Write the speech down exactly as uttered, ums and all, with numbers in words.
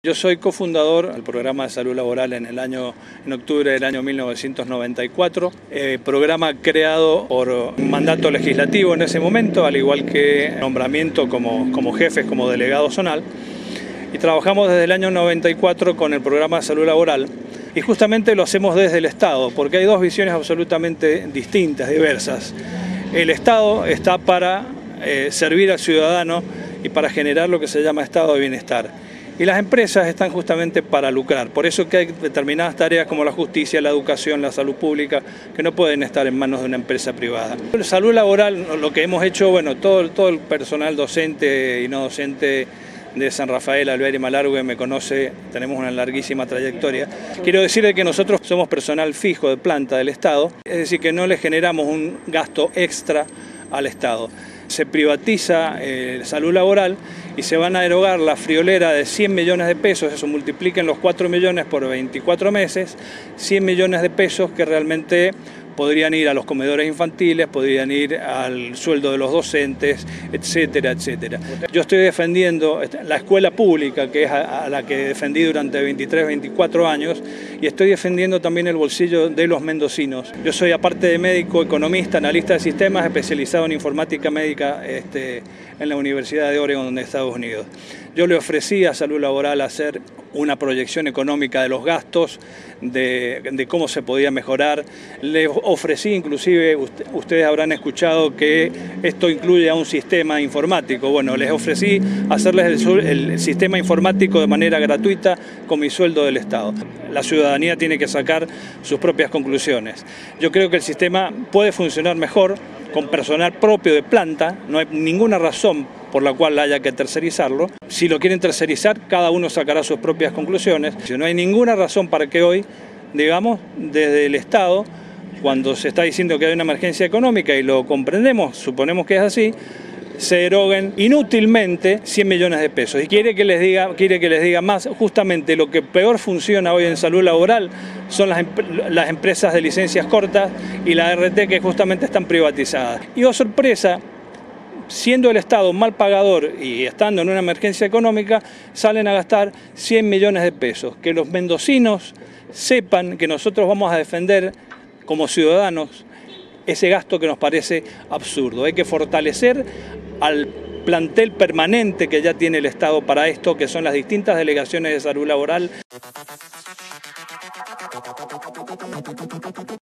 Yo soy cofundador del programa de salud laboral en el año, en octubre del año mil novecientos noventa y cuatro, eh, programa creado por un mandato legislativo en ese momento, al igual que nombramiento como, como jefes, como delegado zonal, y trabajamos desde el año noventa y cuatro con el programa de salud laboral, y justamente lo hacemos desde el Estado, porque hay dos visiones absolutamente distintas, diversas. El Estado está para eh, servir al ciudadano y para generar lo que se llama estado de bienestar. Y las empresas están justamente para lucrar. Por eso que hay determinadas tareas como la justicia, la educación, la salud pública, que no pueden estar en manos de una empresa privada. La salud laboral, lo que hemos hecho, bueno, todo, todo el personal docente y no docente de San Rafael, Alvear y Malargüe me conoce, tenemos una larguísima trayectoria. Quiero decirle que nosotros somos personal fijo de planta del Estado, es decir, que no le generamos un gasto extra al Estado. Se privatiza eh, salud laboral y se van a erogar la friolera de cien millones de pesos, eso multipliquen los cuatro millones por veinticuatro meses, cien millones de pesos que realmente podrían ir a los comedores infantiles, podrían ir al sueldo de los docentes, etcétera, etcétera. Yo estoy defendiendo la escuela pública, que es a la que defendí durante veintitrés, veinticuatro años, y estoy defendiendo también el bolsillo de los mendocinos. Yo soy, aparte de médico, economista, analista de sistemas, especializado en informática médica este, en la Universidad de Oregon de Estados Unidos. Yo le ofrecí a Salud Laboral hacer una proyección económica de los gastos, de, de cómo se podía mejorar. Le ofrecí, inclusive, usted, ustedes habrán escuchado que esto incluye a un sistema informático. Bueno, les ofrecí hacerles el, el sistema informático de manera gratuita con mi sueldo del Estado. La ciudadanía tiene que sacar sus propias conclusiones. Yo creo que el sistema puede funcionar mejor con personal propio de planta, no hay ninguna razón por la cual haya que tercerizarlo. Si lo quieren tercerizar, cada uno sacará sus propias conclusiones. No hay ninguna razón para que hoy, digamos, desde el Estado, cuando se está diciendo que hay una emergencia económica, y lo comprendemos, suponemos que es así, se eroguen inútilmente cien millones de pesos. Y quiere que les diga, quiere que les diga más, justamente lo que peor funciona hoy en salud laboral son las, las empresas de licencias cortas y la R T, que justamente están privatizadas. Y oh sorpresa, siendo el Estado mal pagador y estando en una emergencia económica, salen a gastar cien millones de pesos. Que los mendocinos sepan que nosotros vamos a defender como ciudadanos ese gasto que nos parece absurdo. Hay que fortalecer al plantel permanente que ya tiene el Estado para esto, que son las distintas delegaciones de salud laboral.